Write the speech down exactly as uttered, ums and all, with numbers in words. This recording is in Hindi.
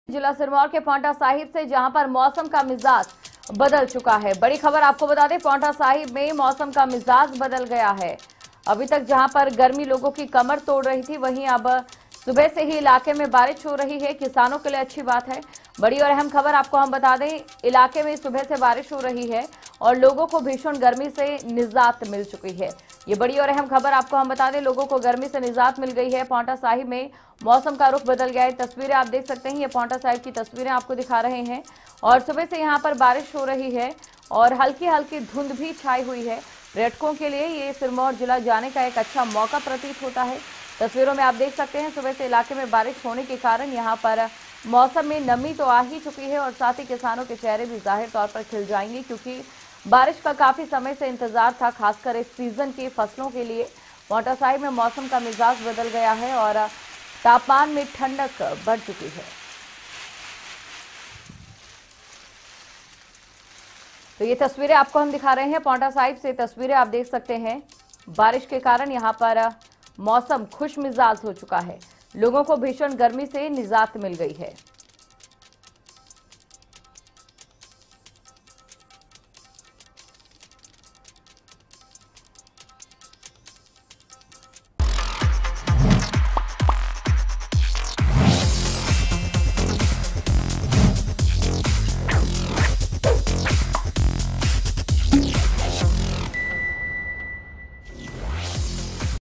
जिला सिरमौर के पांवटा साहिब से, जहां पर मौसम का मिजाज बदल चुका है। बड़ी खबर आपको बता दें, पांवटा साहिब में मौसम का मिजाज बदल गया है। अभी तक जहां पर गर्मी लोगों की कमर तोड़ रही थी, वहीं अब सुबह से ही इलाके में बारिश हो रही है। किसानों के लिए अच्छी बात है। बड़ी और अहम खबर आपको हम बता दें, इलाके में सुबह से बारिश हो रही है और लोगों को भीषण गर्मी से निजात मिल चुकी है। ये बड़ी और अहम खबर आपको हम बता दें, लोगों को गर्मी से निजात मिल गई है। पांवटा साहिब में मौसम का रुख बदल गया है। तस्वीरें आप देख सकते हैं, ये पांवटा साहिब की तस्वीरें आपको दिखा रहे हैं और सुबह से यहाँ पर बारिश हो रही है और हल्की हल्की धुंध भी छाई हुई है। पर्यटकों के लिए ये सिरमौर जिला जाने का एक अच्छा मौका प्रतीत होता है। तस्वीरों में आप देख सकते हैं, सुबह से इलाके में बारिश होने के कारण यहाँ पर मौसम में नमी तो आ ही चुकी है और साथ ही किसानों के चेहरे भी जाहिर तौर पर खिल जाएंगे, क्योंकि बारिश का काफी समय से इंतजार था, खासकर इस सीजन की फसलों के लिए। पांवटा साहिब में मौसम का मिजाज बदल गया है और तापमान में ठंडक बढ़ चुकी है। तो ये तस्वीरें आपको हम दिखा रहे हैं पांवटा साहिब से। तस्वीरें आप देख सकते हैं, बारिश के कारण यहाँ पर मौसम खुश मिजाज हो चुका है। लोगों को भीषण गर्मी से निजात मिल गई है।